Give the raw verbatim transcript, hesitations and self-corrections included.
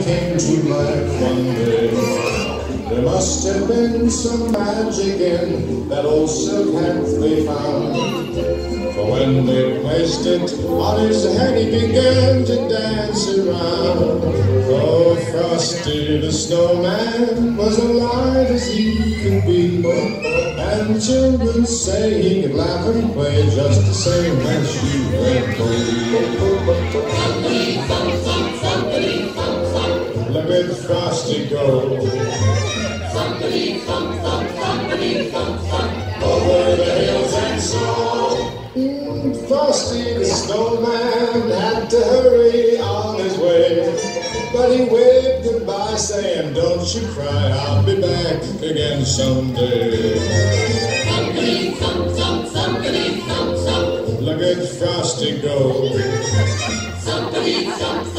came to life one day. There must have been some magic in that old silk hat they found, for when they placed it on his head he began to dance around. Oh, Frosty the Snowman was alive as he could be, and children say he could laugh and play just the same as you and me. Look at Frosty go, over the hills and snow. Mm, Frosty the Snowman had to hurry on his way, but he waved goodbye saying, "Don't you cry, I'll be back again someday." Look at Frosty go.